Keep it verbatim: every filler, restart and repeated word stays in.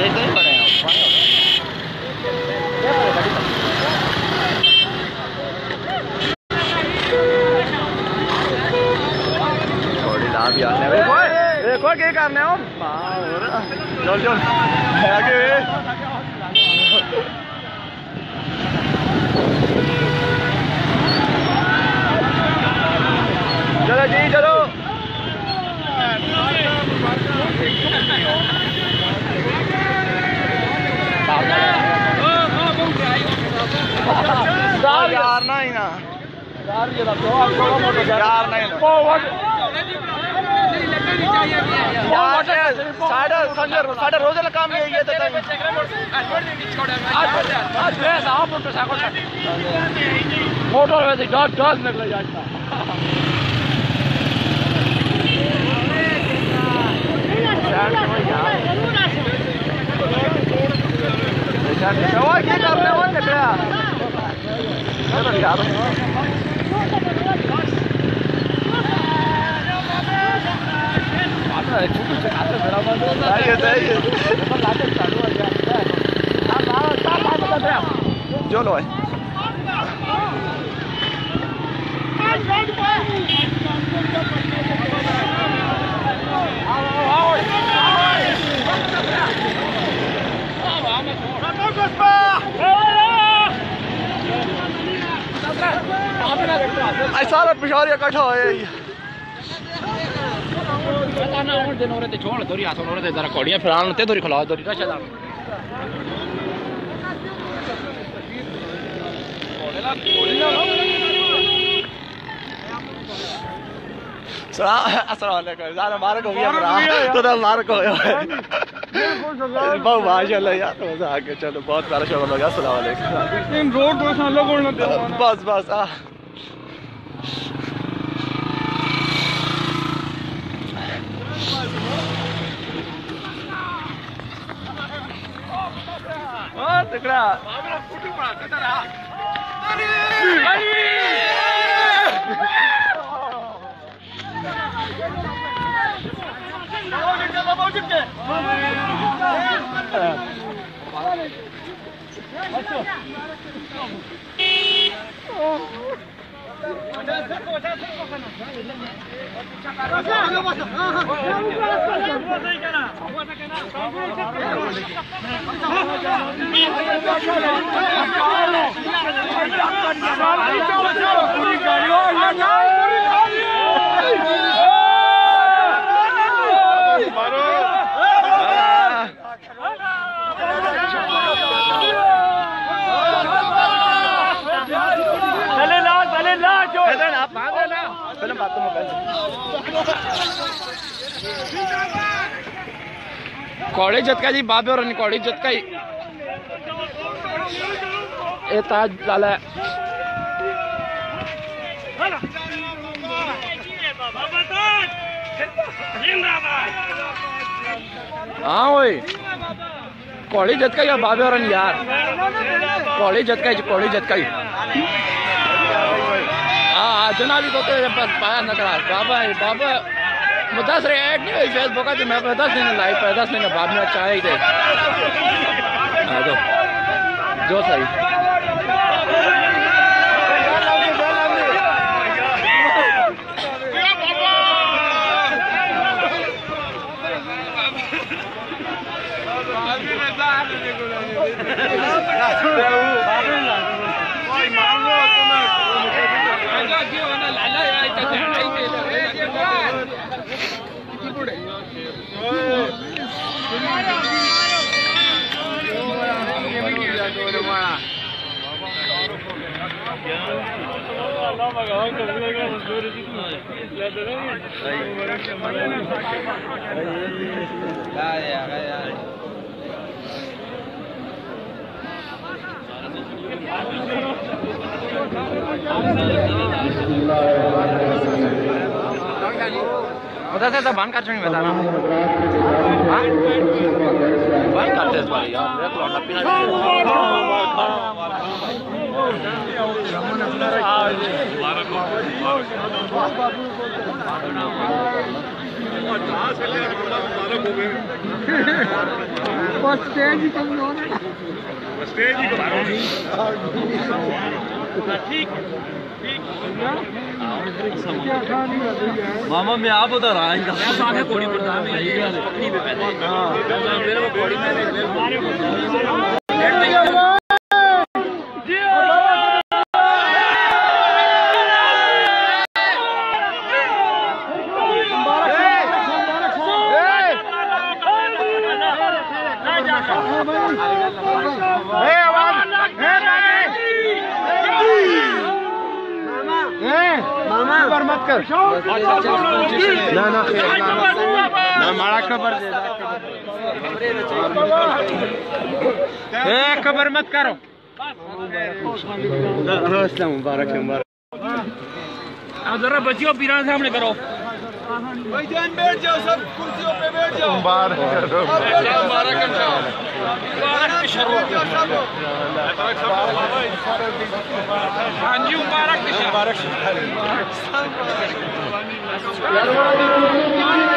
क्या करने हो चल चल आगे चलो जी चलो यार ना ही ना यार नहीं साढ़े साढ़े रोज काम ये ये मोटर वैसे डॉट डॉट निकल जाता क्या कर रहे हो निकला जो लो है सारा पिछाड़ इकट्ठा हो छोड़ थोड़ी हाथ जरा कौड़ियां फिरान ते थोड़ी खिलाओ थोड़ी रशा मार्क हो गया तो मार्क हो बहुत माशाल्लाह यार तो मजा आ गया चलो बहुत प्यारा शो लगा अस्सलाम वालेकुम बस बस आ तकड़ा कौड़ी जतका जी बाबे और कौड़ी जतका ही ए ताज लाला हाँ वही कौड़ी जतका या बाबे और यार कौड़ी जतका ही कौड़ी जतका ही हाँ जनाबी तो पाया न करा बाबा है बाबा दस रहे ऐड नहीं हुई फेसबुक का मैं दस दिन लाइव पर दस दिन बाद में अच्छा ही थे हाँ जो जो सही उधर से तो बंद कर चुकी बताना बंद करते इस बार यार मेरा तो लपीना स्टेज ही कमजोर है, स्टेज ही ठीक ठीक। मामा मैं आप उधर आएंगे घोड़ी पर मामा खबर मत कर ना ना ना माड़ा खबर दे ए खबर मत करो। मुबारक है मुबारक। जरा बच्चियों पीरान सामने करो भाईजान, बैठ जाओ, सब कुर्सियों पे बैठ जाओ। मुबारक मुबारक हाँ जी, मुबारक मुबारक।